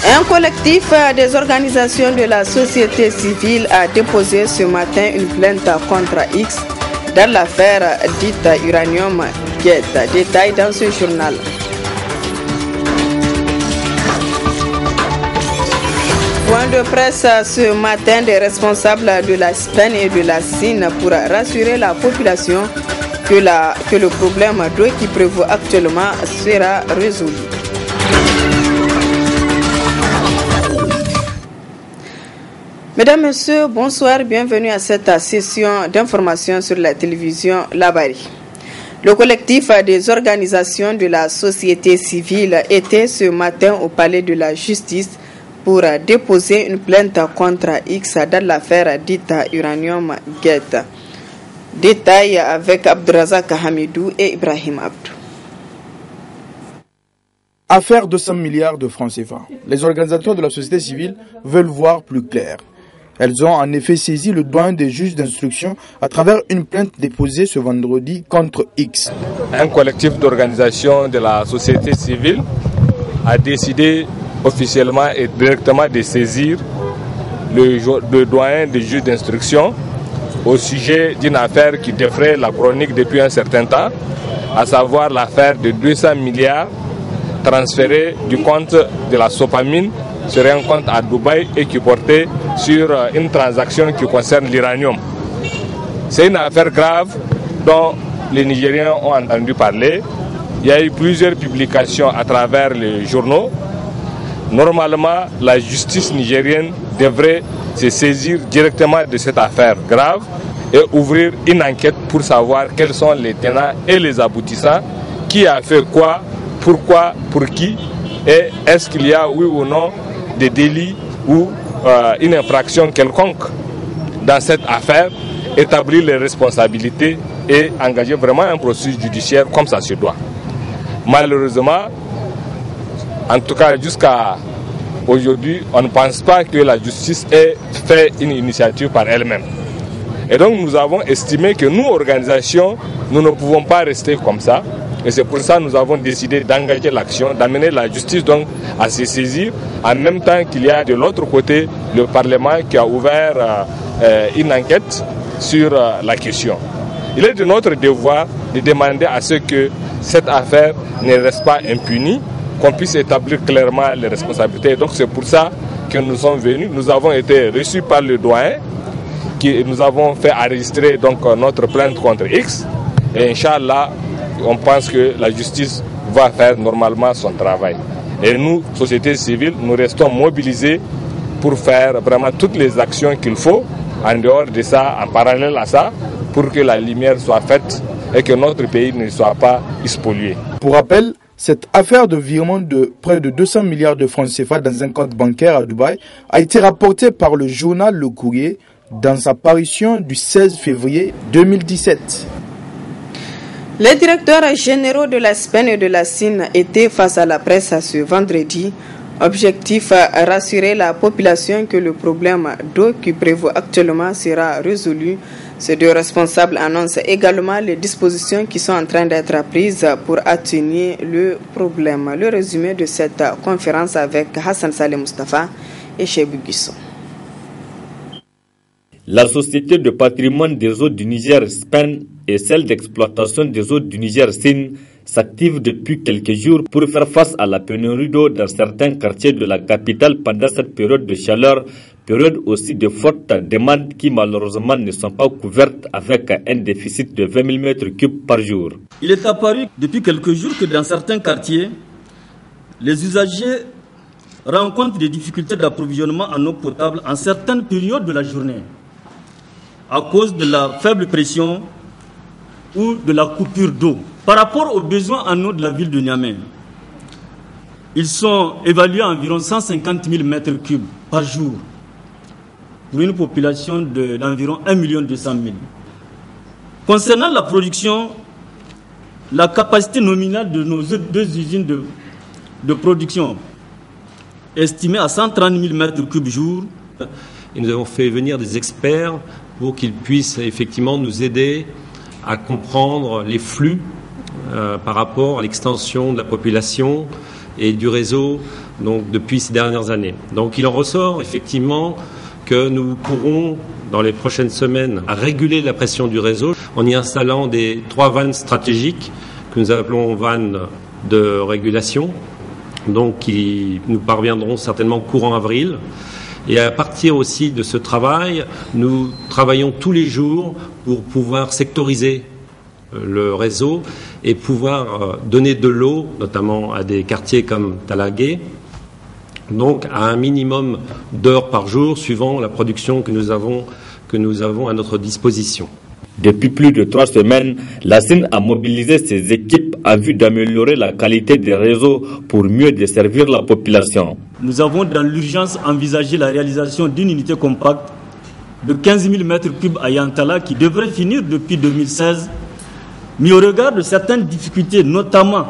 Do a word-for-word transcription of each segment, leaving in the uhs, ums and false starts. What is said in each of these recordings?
Un collectif des organisations de la société civile a déposé ce matin une plainte contre X dans l'affaire dite Uranium Gate. Détail dans ce journal. Point de presse ce matin des responsables de la S P E N et de la S I N pour rassurer la population que, la, que le problème d'eau qui prévaut actuellement sera résolu. Mesdames, Messieurs, bonsoir, bienvenue à cette session d'information sur la télévision Labari. Le collectif des organisations de la société civile était ce matin au palais de la justice pour déposer une plainte contre X dans l'affaire dite Uranium Gate. Détail avec Abdrazak Hamidou et Ibrahim Abdou. Affaire de cent milliards de francs C F A. Les organisateurs de la société civile veulent voir plus clair. Elles ont en effet saisi le doyen des juges d'instruction à travers une plainte déposée ce vendredi contre X. Un collectif d'organisations de la société civile a décidé officiellement et directement de saisir le, le doyen des juges d'instruction au sujet d'une affaire qui défraie la chronique depuis un certain temps, à savoir l'affaire de deux cents milliards transférés du compte de la Sopamine sur un compte à Dubaï et qui portait sur une transaction qui concerne l'uranium. C'est une affaire grave dont les Nigériens ont entendu parler. Il y a eu plusieurs publications à travers les journaux. Normalement, la justice nigérienne devrait se saisir directement de cette affaire grave et ouvrir une enquête pour savoir quels sont les tenants et les aboutissants, qui a fait quoi, pourquoi, pour qui, et est-ce qu'il y a oui ou non des délits ou euh, une infraction quelconque dans cette affaire, établir les responsabilités et engager vraiment un processus judiciaire comme ça se doit. Malheureusement, en tout cas jusqu'à aujourd'hui, on ne pense pas que la justice ait fait une initiative par elle-même. Et donc nous avons estimé que nous, organisations, nous ne pouvons pas rester comme ça. Et c'est pour ça que nous avons décidé d'engager l'action, d'amener la justice donc à se saisir, en même temps qu'il y a de l'autre côté le Parlement qui a ouvert euh, une enquête sur euh, la question. Il est de notre devoir de demander à ce que cette affaire ne reste pas impunie, qu'on puisse établir clairement les responsabilités. Et donc c'est pour ça que nous sommes venus. Nous avons été reçus par le doyen, qui nous avons fait enregistrer donc notre plainte contre X. Et Inch'Allah, on pense que la justice va faire normalement son travail. Et nous, société civile, nous restons mobilisés pour faire vraiment toutes les actions qu'il faut, en dehors de ça, en parallèle à ça, pour que la lumière soit faite et que notre pays ne soit pas spolié. Pour rappel, cette affaire de virement de près de deux cents milliards de francs C F A dans un compte bancaire à Dubaï a été rapportée par le journal Le Courrier dans sa parution du seize février deux mille dix-sept. Les directeurs généraux de la S P E N et de la S I N étaient face à la presse ce vendredi. Objectif, rassurer la population que le problème d'eau qui prévaut actuellement sera résolu. Ces deux responsables annoncent également les dispositions qui sont en train d'être prises pour atténuer le problème. Le résumé de cette conférence avec Hassan Saleh Mustafa et Chebou Guisson. La Société de patrimoine des eaux du Niger S P E N et celle d'exploitation des eaux du Niger S I N s'activent depuis quelques jours pour faire face à la pénurie d'eau dans certains quartiers de la capitale pendant cette période de chaleur, période aussi de forte demande qui malheureusement ne sont pas couvertes avec un déficit de vingt mille mètres cubes par jour. Il est apparu depuis quelques jours que dans certains quartiers, les usagers rencontrent des difficultés d'approvisionnement en eau potable en certaines périodes de la journée à cause de la faible pression ou de la coupure d'eau. Par rapport aux besoins en eau de la ville de Niamey, ils sont évalués à environ cent cinquante mille mètres cubes par jour pour une population de, d'environ un million deux cent mille. Concernant la production, la capacité nominale de nos deux usines de, de production est estimée à cent trente mille mètres cubes jour. Et nous avons fait venir des experts pour qu'ils puissent effectivement nous aider à comprendre les flux euh, par rapport à l'extension de la population et du réseau donc, depuis ces dernières années. Donc il en ressort effectivement que nous pourrons, dans les prochaines semaines, réguler la pression du réseau en y installant des trois vannes stratégiques que nous appelons vannes de régulation, donc qui nous parviendront certainement courant avril. Et à partir aussi de ce travail, nous travaillons tous les jours pour pouvoir sectoriser le réseau et pouvoir donner de l'eau, notamment à des quartiers comme Talagué, donc à un minimum d'heures par jour, suivant la production que nous avons, que nous avons à notre disposition. Depuis plus de trois semaines, la S I N a mobilisé ses équipes en vue d'améliorer la qualité des réseaux pour mieux desservir la population. Nous avons dans l'urgence envisagé la réalisation d'une unité compacte de quinze mille mètres cubes à Yantala qui devrait finir depuis deux mille seize, mais au regard de certaines difficultés, notamment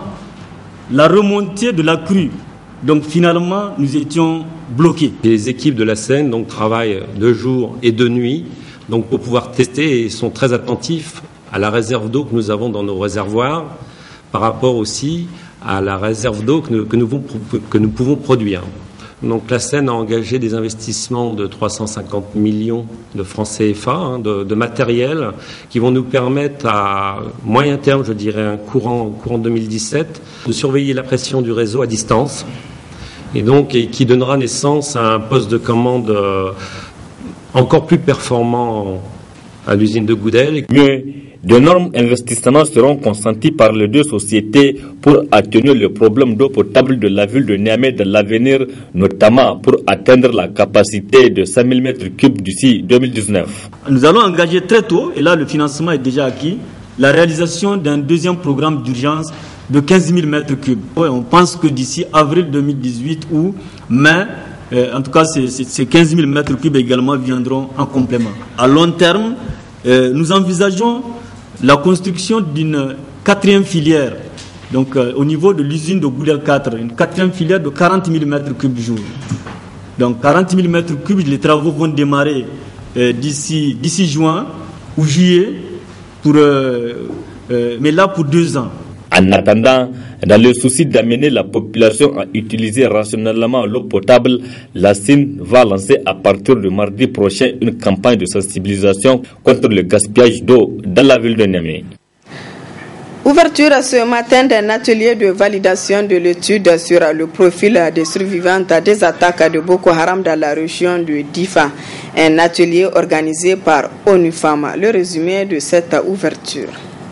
la remontée de la crue. Donc finalement, nous étions bloqués. Les équipes de la S E N donc, travaillent de jour et de nuit donc, pour pouvoir tester et sont très attentifs à la réserve d'eau que nous avons dans nos réservoirs par rapport aussi à la réserve d'eau que nous, que nous, que nous pouvons produire. Donc la S E N a engagé des investissements de trois cent cinquante millions de francs C F A, hein, de, de matériel, qui vont nous permettre à moyen terme, je dirais un courant, courant deux mille dix-sept, de surveiller la pression du réseau à distance, et donc et qui donnera naissance à un poste de commande euh, encore plus performant à l'usine de Goudel. Mieux, d'énormes investissements seront consentis par les deux sociétés pour atténuer le problème d'eau potable de la ville de Niamey dans l'avenir, notamment pour atteindre la capacité de cinq mille mètres cubes d'ici deux mille dix-neuf. Nous allons engager très tôt, et là le financement est déjà acquis, la réalisation d'un deuxième programme d'urgence de quinze mille mètres cubes. Ouais, on pense que d'ici avril deux mille dix-huit ou mai, euh, en tout cas ces, ces quinze mille mètres cubes également viendront en complément. À long terme, euh, nous envisageons la construction d'une quatrième filière, donc euh, au niveau de l'usine de Goudel quatre, une quatrième filière de quarante mille mètres cubes jour. Donc quarante mille mètres cubes, les travaux vont démarrer euh, d'ici d'ici juin ou juillet, pour, euh, euh, mais là pour deux ans. En attendant, dans le souci d'amener la population à utiliser rationnellement l'eau potable, la S I N va lancer à partir de mardi prochain une campagne de sensibilisation contre le gaspillage d'eau dans la ville de Niamey. Ouverture ce matin d'un atelier de validation de l'étude sur le profil des survivantes des attaques de Boko Haram dans la région de Difa. Un atelier organisé par ONU Femmes. Le résumé de cette ouverture.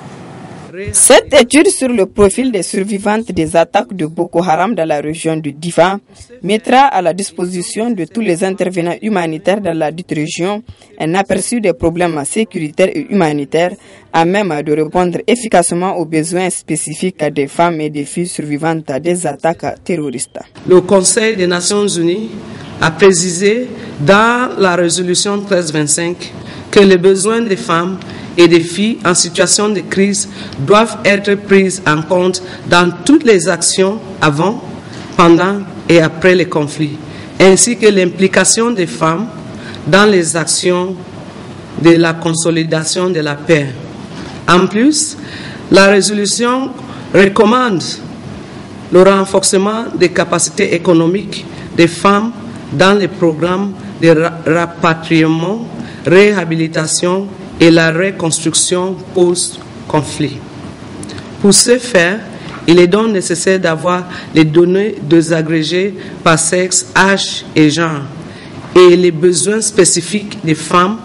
Cette étude sur le profil des survivantes des attaques de Boko Haram dans la région de Difa mettra à la disposition de tous les intervenants humanitaires dans la dite région un aperçu des problèmes sécuritaires et humanitaires à même de répondre efficacement aux besoins spécifiques des femmes et des filles survivantes des attaques terroristes. Le Conseil des Nations Unies a précisé dans la résolution treize vingt-cinq que les besoins des femmes et des filles en situation de crise doivent être prises en compte dans toutes les actions avant, pendant et après les conflits, ainsi que l'implication des femmes dans les actions de la consolidation de la paix. En plus, la résolution recommande le renforcement des capacités économiques des femmes dans les programmes de rapatriement, réhabilitation et la reconstruction post-conflit. Pour ce faire, il est donc nécessaire d'avoir les données désagrégées par sexe, âge et genre et les besoins spécifiques des femmes,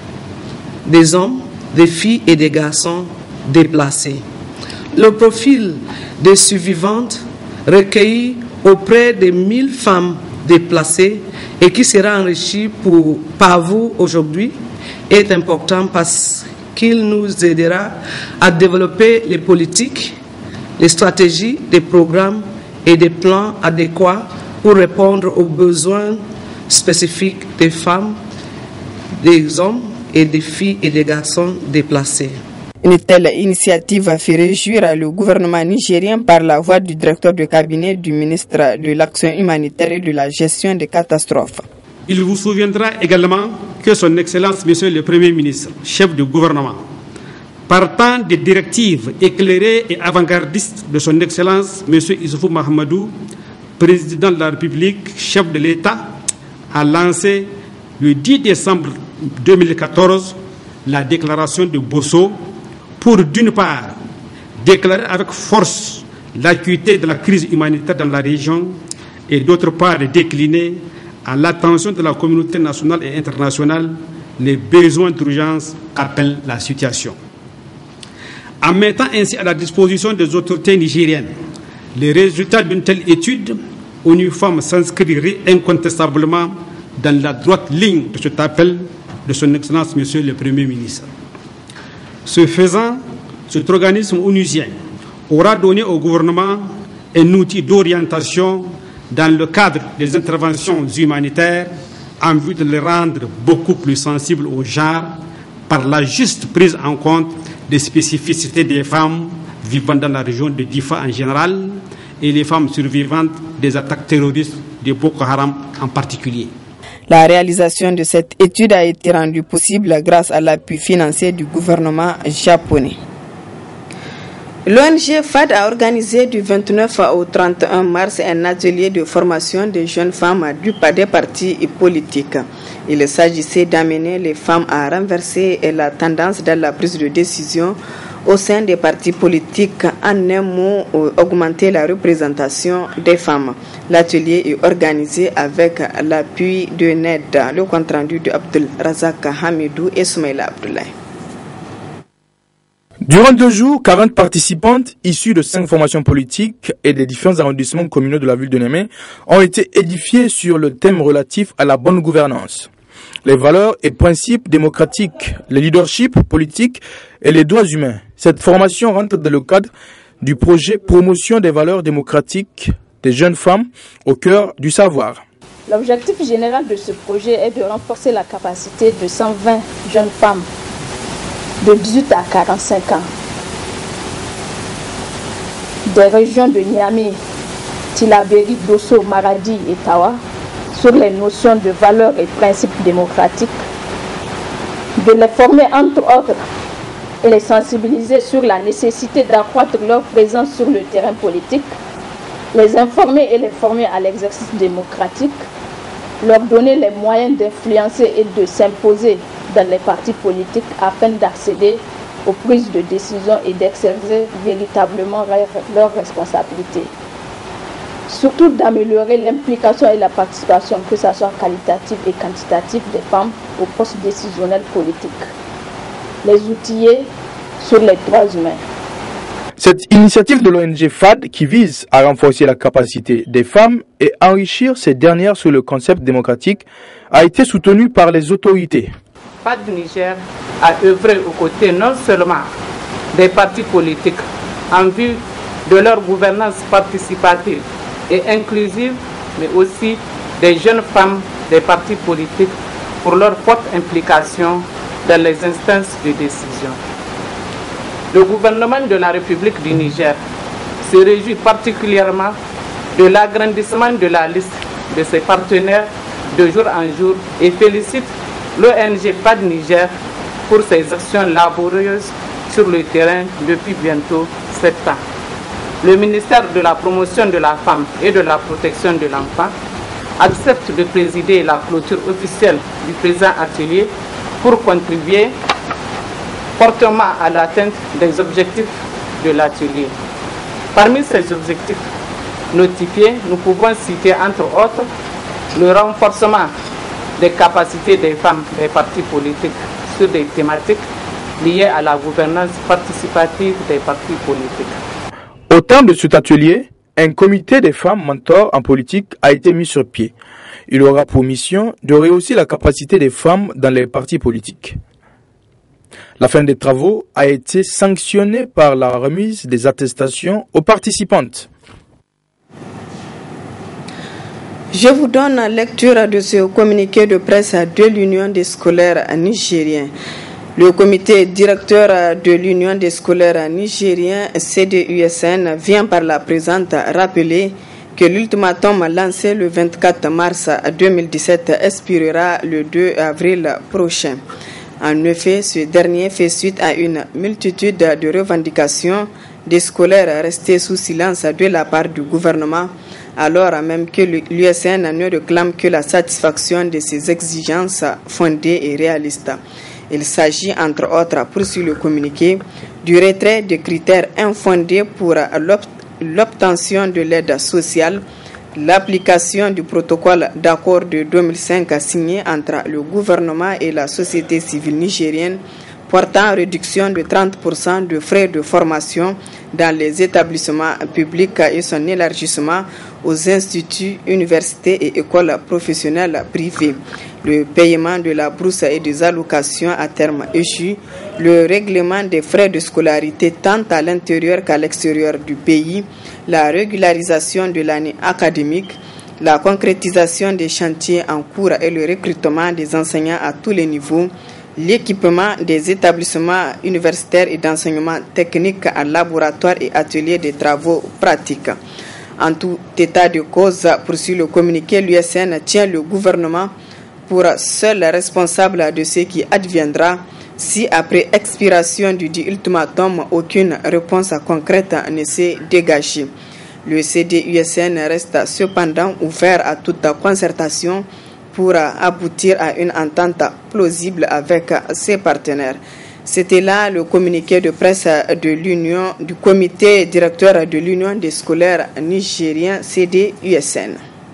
des hommes, des filles et des garçons déplacés. Le profil des survivantes recueilli auprès de mille femmes déplacées et qui sera enrichi pour, par vous aujourd'hui est important parce qu'il nous aidera à développer les politiques, les stratégies, des programmes et des plans adéquats pour répondre aux besoins spécifiques des femmes, des hommes et des filles et des garçons déplacés. Une telle initiative a fait réjouir le gouvernement nigérien par la voix du directeur de cabinet du ministre de l'Action humanitaire et de la gestion des catastrophes. Il vous souviendra également que son Excellence, Monsieur le Premier ministre, chef du gouvernement, Partant des directives éclairées et avant-gardistes de son Excellence, M. Issoufou Mahamadou, président de la République, chef de l'État, a lancé le dix décembre deux mille quatorze la déclaration de Bosso pour, d'une part, déclarer avec force l'acuité de la crise humanitaire dans la région et, d'autre part, décliner à l'attention de la communauté nationale et internationale les besoins d'urgence qu'appelle la situation. En mettant ainsi à la disposition des autorités nigériennes les résultats d'une telle étude, ONU Femmes s'inscrirait incontestablement dans la droite ligne de cet appel de son Excellence, Monsieur le Premier ministre. Ce faisant, cet organisme onusien aura donné au gouvernement un outil d'orientation dans le cadre des interventions humanitaires en vue de les rendre beaucoup plus sensibles au genre par la juste prise en compte des spécificités des femmes vivant dans la région de Difa en général et les femmes survivantes des attaques terroristes de Boko Haram en particulier. La réalisation de cette étude a été rendue possible grâce à l'appui financier du gouvernement japonais. L'O N G F A D a organisé du vingt-neuf au trente et un mars un atelier de formation des jeunes femmes du des partis politiques. Il s'agissait d'amener les femmes à renverser la tendance dans la prise de décision au sein des partis politiques, en un mot, augmenter la représentation des femmes. L'atelier est organisé avec l'appui de N E D, le compte rendu de Abdul Razak Hamidou et Soumaïla Abdoulaye. Durant deux jours, quarante participantes issues de cinq formations politiques et des différents arrondissements communaux de la ville de Niamey ont été édifiées sur le thème relatif à la bonne gouvernance, les valeurs et principes démocratiques, le leadership politique et les droits humains. Cette formation rentre dans le cadre du projet Promotion des valeurs démocratiques des jeunes femmes au cœur du savoir. L'objectif général de ce projet est de renforcer la capacité de cent vingt jeunes femmes de dix-huit à quarante-cinq ans des régions de Niamey, Tillabéri, Dosso, Maradi et Tawa sur les notions de valeurs et principes démocratiques, de les former entre autres et les sensibiliser sur la nécessité d'accroître leur présence sur le terrain politique, les informer et les former à l'exercice démocratique, leur donner les moyens d'influencer et de s'imposer dans les partis politiques afin d'accéder aux prises de décision et d'exercer véritablement leurs responsabilités. Surtout d'améliorer l'implication et la participation, que ce soit qualitative et quantitative, des femmes aux postes décisionnels politiques. Les outiller sur les droits humains. Cette initiative de l'O N G F A D qui vise à renforcer la capacité des femmes et enrichir ces dernières sur le concept démocratique a été soutenue par les autorités. F A D Niger a œuvré aux côtés non seulement des partis politiques en vue de leur gouvernance participative et inclusive, mais aussi des jeunes femmes des partis politiques pour leur forte implication dans les instances de décision. Le gouvernement de la République du Niger se réjouit particulièrement de l'agrandissement de la liste de ses partenaires de jour en jour et félicite l'O N G F A D Niger pour ses actions laborieuses sur le terrain depuis bientôt sept ans. Le ministère de la Promotion de la Femme et de la Protection de l'Enfant accepte de présider la clôture officielle du présent atelier pour contribuer fortement à l'atteinte des objectifs de l'atelier. Parmi ces objectifs notifiés, nous pouvons citer entre autres le renforcement des capacités des femmes des partis politiques sur des thématiques liées à la gouvernance participative des partis politiques. Au terme de cet atelier, un comité des femmes mentors en politique a été mis sur pied. Il aura pour mission de rehausser la capacité des femmes dans les partis politiques. La fin des travaux a été sanctionnée par la remise des attestations aux participantes. Je vous donne lecture de ce communiqué de presse de l'Union des scolaires nigériens. Le comité directeur de l'Union des scolaires nigériens, C D U S N, vient par la présente rappeler que l'ultimatum lancé le vingt-quatre mars deux mille dix-sept expirera le deux avril prochain. En effet, ce dernier fait suite à une multitude de revendications des scolaires restés sous silence de la part du gouvernement, alors même que l'U S N ne réclame que la satisfaction de ses exigences fondées et réalistes. Il s'agit, entre autres, poursuit le communiqué, du retrait de critères infondés pour l'obtention de l'aide sociale, l'application du protocole d'accord de deux mille cinq signé entre le gouvernement et la société civile nigérienne portant réduction de trente pour cent de frais de formation dans les établissements publics et son élargissement aux instituts, universités et écoles professionnelles privées, le paiement de la bourse et des allocations à terme échu, le règlement des frais de scolarité tant à l'intérieur qu'à l'extérieur du pays, la régularisation de l'année académique, la concrétisation des chantiers en cours et le recrutement des enseignants à tous les niveaux, l'équipement des établissements universitaires et d'enseignement technique en laboratoire et ateliers de travaux pratiques. En tout état de cause, poursuit le communiqué, l'U S N tient le gouvernement pour seul responsable de ce qui adviendra si après expiration du dit ultimatum, aucune réponse concrète ne s'est dégagée. Le C D U S N reste cependant ouvert à toute concertation pour aboutir à une entente plausible avec ses partenaires. C'était là le communiqué de presse de l'Union, du comité directeur de l'Union des scolaires nigériens C D U S N.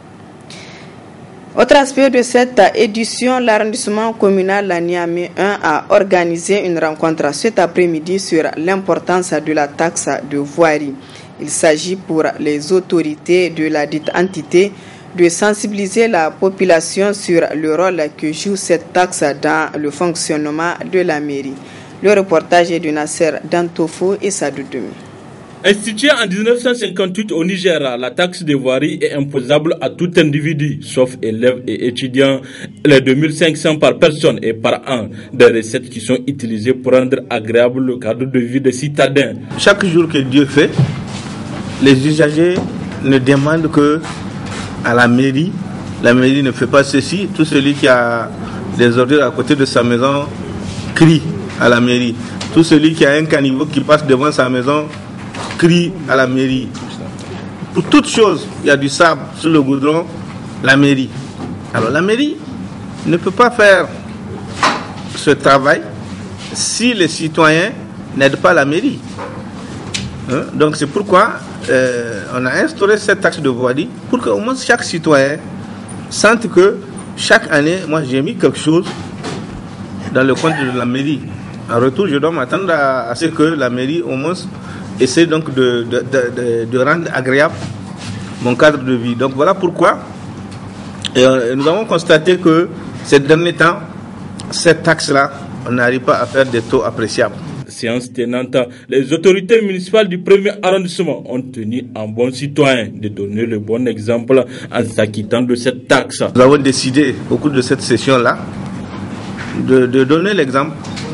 Autre aspect de cette édition, l'arrondissement communal Niamey un a organisé une rencontre cet après-midi sur l'importance de la taxe de voirie. Il s'agit pour les autorités de la dite entité de sensibiliser la population sur le rôle que joue cette taxe dans le fonctionnement de la mairie. Le reportage est de Nasser Dantofo et Sadou Demi. Instituée en dix-neuf cent cinquante-huit au Niger, la taxe de voirie est imposable à tout individu, sauf élèves et étudiants. Les deux mille cinq cents par personne et par an, des recettes qui sont utilisées pour rendre agréable le cadre de vie des citadins. Chaque jour que Dieu fait, les usagers ne demandent que à la mairie. La mairie ne fait pas ceci. Tout celui qui a des ordures à côté de sa maison crie à la mairie. Tout celui qui a un caniveau qui passe devant sa maison crie à la mairie. Pour toute chose, il y a du sable sur le goudron, la mairie. Alors la mairie ne peut pas faire ce travail si les citoyens n'aident pas la mairie. Hein? Donc c'est pourquoi euh, on a instauré cette taxe de voirie pour qu'au moins chaque citoyen sente que chaque année, moi j'ai mis quelque chose dans le compte de la mairie. En retour, je dois m'attendre à, à ce que la mairie au moins essaie donc de, de, de, de rendre agréable mon cadre de vie. Donc voilà pourquoi et, euh, nous avons constaté que ces derniers temps, cette taxe-là, on n'arrive pas à faire des taux appréciables. Séance tenante, les autorités municipales du premier arrondissement ont tenu en bon citoyen de donner le bon exemple en s'acquittant de cette taxe. Nous avons décidé au cours de cette session-là de, de donner l'exemple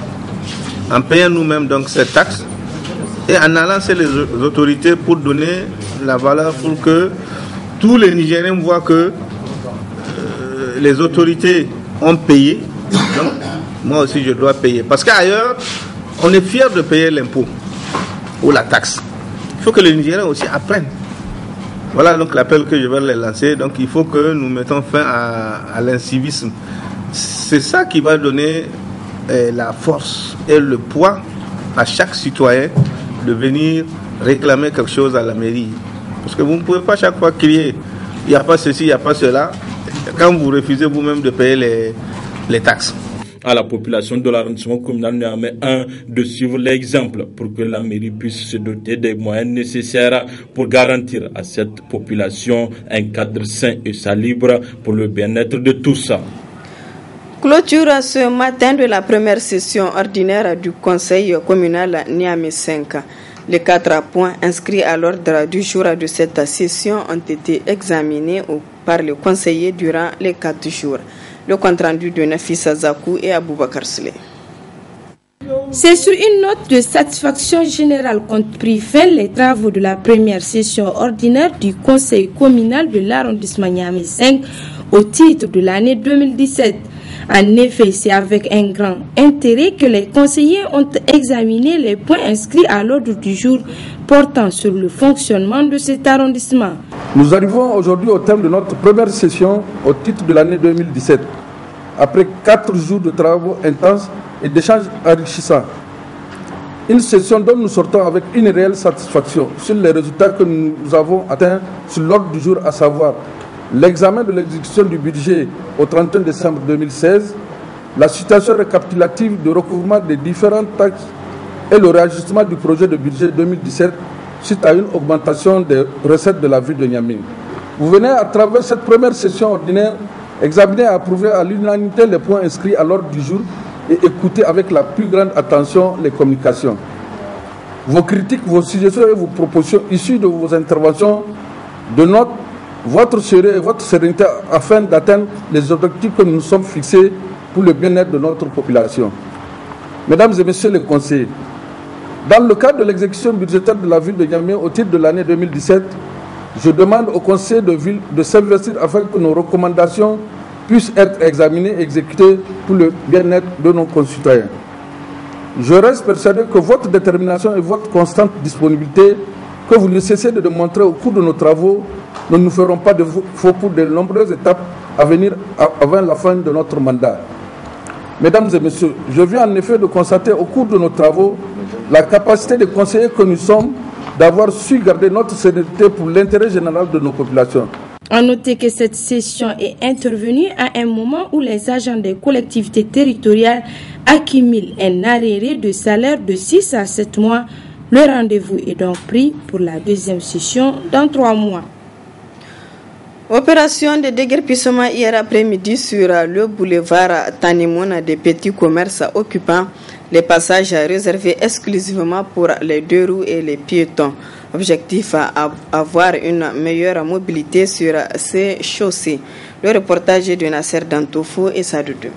en payant nous-mêmes donc cette taxe et en allant chez les autorités pour donner la valeur pour que tous les Nigériens voient que euh, les autorités ont payé. Donc moi aussi je dois payer. Parce qu'ailleurs, on est fier de payer l'impôt ou la taxe. Il faut que les Nigériens aussi apprennent. Voilà donc l'appel que je vais les lancer. Donc il faut que nous mettons fin à, à l'incivisme. C'est ça qui va donner eh, la force et le poids à chaque citoyen de venir réclamer quelque chose à la mairie. Parce que vous ne pouvez pas chaque fois crier, il n'y a pas ceci, il n'y a pas cela, quand vous refusez vous-même de payer les, les taxes. À la population de l'arrondissement communal Niamey un de suivre l'exemple pour que la mairie puisse se doter des moyens nécessaires pour garantir à cette population un cadre sain et salubre pour le bien-être de tous. Clôture ce matin de la première session ordinaire du Conseil communal Niamey cinq. Les quatre points inscrits à l'ordre du jour de cette session ont été examinés par le conseiller durant les quatre jours. Le compte-rendu de Nafissa Zakou et Aboubakar Souley. C'est sur une note de satisfaction générale qu'ont pris fin les travaux de la première session ordinaire du Conseil communal de l'arrondissement Niamey cinq au titre de l'année deux mille dix-sept. En effet, c'est avec un grand intérêt que les conseillers ont examiné les points inscrits à l'ordre du jour portant sur le fonctionnement de cet arrondissement. Nous arrivons aujourd'hui au terme de notre première session au titre de l'année deux mille dix-sept, après quatre jours de travaux intenses et d'échanges enrichissants. Une session dont nous sortons avec une réelle satisfaction sur les résultats que nous avons atteints sur l'ordre du jour, à savoir l'examen de l'exécution du budget au trente et un décembre deux mille seize, la situation récapitulative de recouvrement des différentes taxes et le réajustement du projet de budget deux mille dix-sept suite à une augmentation des recettes de la ville de Niamey. Vous venez à travers cette première session ordinaire examiner et approuver à l'unanimité les points inscrits à l'ordre du jour et écouter avec la plus grande attention les communications. Vos critiques, vos suggestions et vos propositions issues de vos interventions dénotent votre sérieux et votre sérénité afin d'atteindre les objectifs que nous nous sommes fixés pour le bien-être de notre population. Mesdames et messieurs les conseillers, dans le cadre de l'exécution budgétaire de la ville de Niamey au titre de l'année deux mille dix-sept, je demande au conseil de ville de s'investir afin que nos recommandations puissent être examinées et exécutées pour le bien-être de nos concitoyens. Je reste persuadé que votre détermination et votre constante disponibilité que vous ne cessez de démontrer au cours de nos travaux ne nous feront pas de faux pour de nombreuses étapes à venir avant la fin de notre mandat. Mesdames et messieurs, je viens en effet de constater au cours de nos travaux la capacité des conseillers que nous sommes d'avoir su garder notre sérénité pour l'intérêt général de nos populations. À noter que cette session est intervenue à un moment où les agents des collectivités territoriales accumulent un arriéré de salaire de six à sept mois. Le rendez-vous est donc pris pour la deuxième session dans trois mois. Opération de déguerpissement hier après-midi sur le boulevard Tanimoun des petits commerces occupant les passages réservés exclusivement pour les deux roues et les piétons. Objectif à avoir une meilleure mobilité sur ces chaussées. Le reportage de Nasser Dantoufou et Sadou Doumi.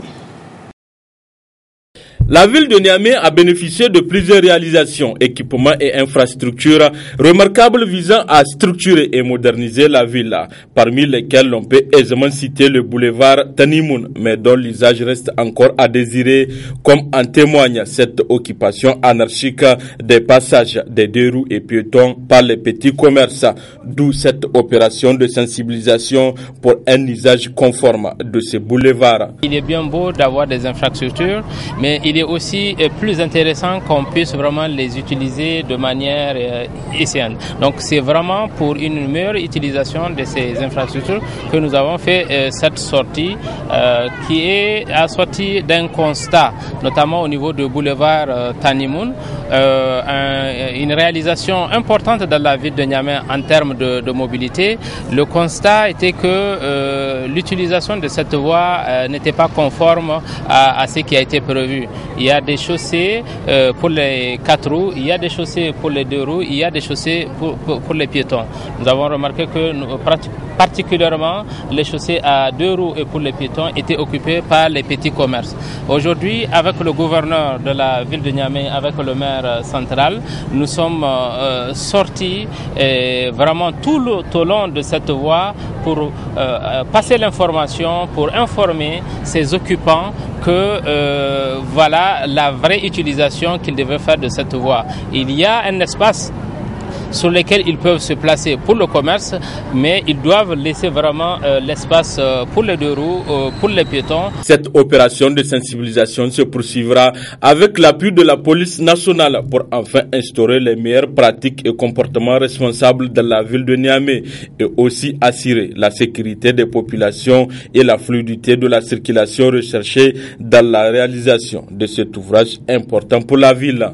La ville de Niamey a bénéficié de plusieurs réalisations, équipements et infrastructures remarquables visant à structurer et moderniser la ville, parmi lesquelles l'on peut aisément citer le boulevard Tanimoun, mais dont l'usage reste encore à désirer, comme en témoigne cette occupation anarchique des passages des deux roues et piétons par les petits commerces, d'où cette opération de sensibilisation pour un usage conforme de ces boulevards. Il est bien beau d'avoir des infrastructures, mais il Il est aussi plus intéressant qu'on puisse vraiment les utiliser de manière euh, efficiente. Donc c'est vraiment pour une meilleure utilisation de ces infrastructures que nous avons fait euh, cette sortie euh, qui est assortie d'un constat, notamment au niveau du boulevard euh, Tanimoun, euh, un, une réalisation importante dans la ville de Niamey en termes de, de mobilité. Le constat était que euh, l'utilisation de cette voie euh, n'était pas conforme à, à ce qui a été prévu. Il y a des chaussées euh, pour les quatre roues, il y a des chaussées pour les deux roues, il y a des chaussées pour, pour, pour les piétons. Nous avons remarqué que nous, particulièrement les chaussées à deux roues et pour les piétons étaient occupées par les petits commerces. Aujourd'hui, avec le gouverneur de la ville de Niamey, avec le maire central, nous sommes euh, sortis et vraiment tout le tout long de cette voie pour euh, passer l'information, pour informer ces occupants que euh, voilà la vraie utilisation qu'ils devaient faire de cette voie. Il y a un espace sur lesquels ils peuvent se placer pour le commerce, mais ils doivent laisser vraiment euh, l'espace euh, pour les deux roues, euh, pour les piétons. Cette opération de sensibilisation se poursuivra avec l'appui de la police nationale pour enfin instaurer les meilleures pratiques et comportements responsables dans la ville de Niamey et aussi assurer la sécurité des populations et la fluidité de la circulation recherchée dans la réalisation de cet ouvrage important pour la ville.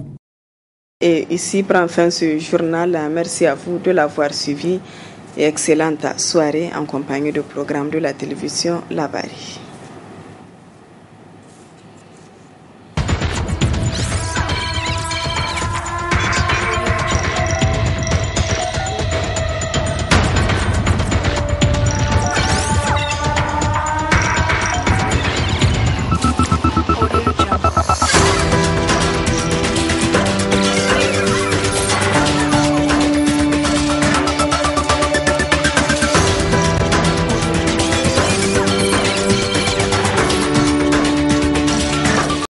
Et ici prend fin ce journal. Merci à vous de l'avoir suivi et excellente soirée en compagnie du programme de la télévision La Barre.